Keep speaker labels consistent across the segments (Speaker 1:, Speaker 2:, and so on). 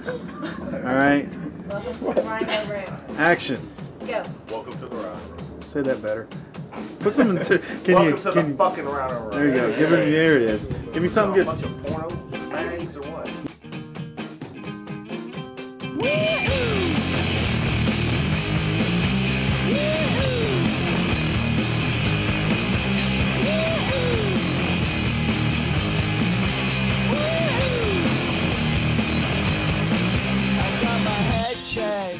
Speaker 1: Alright.
Speaker 2: Welcome to the Rhino room.
Speaker 1: Action.
Speaker 2: Go.
Speaker 3: Welcome to the Rhino room.
Speaker 1: Say that better. Put something to.
Speaker 3: Welcome to the fucking Rhino room.
Speaker 1: There you go. Give it. There it is. Give me something good.
Speaker 3: A bunch of porno bags or what?
Speaker 4: Check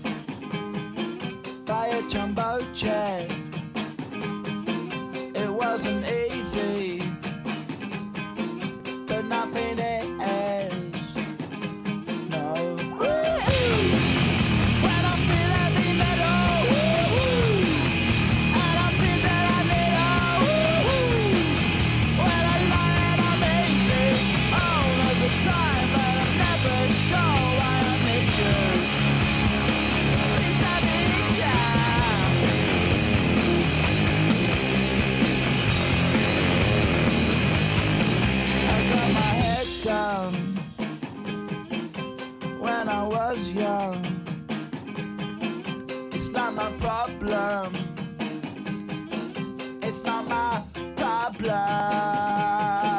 Speaker 4: by a jumbo check. It wasn't easy, but nothing is. No. When I feel heavy metal, and I feel that I need when I lie and I'm easy all of the time, but I'm never sure why I need you. Down when I was young. It's not my problem. It's not my problem.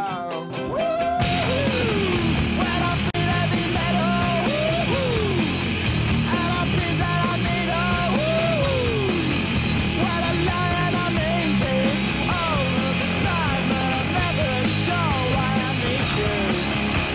Speaker 4: When I feel heavy metal, and I feel that I need when I lie and I'm easy all of the time, but I'm never sure why I need you.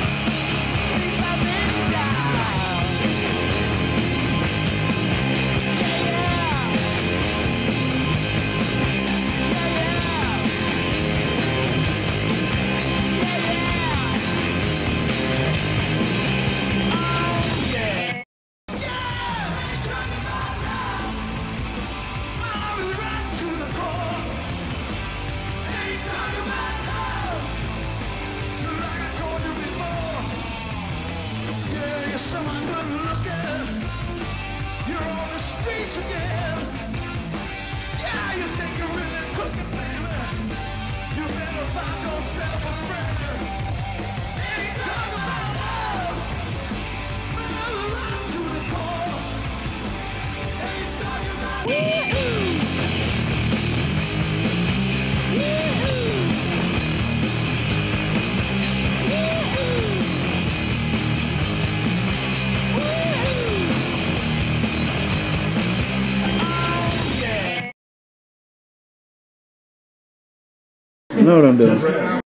Speaker 4: Someone good looking, you're on the streets again. Yeah, you think you're really cooking, baby. You better find yourself a friend. Ain't talking about love, well, right to the core. Ain't talking about
Speaker 1: I know what I'm doing.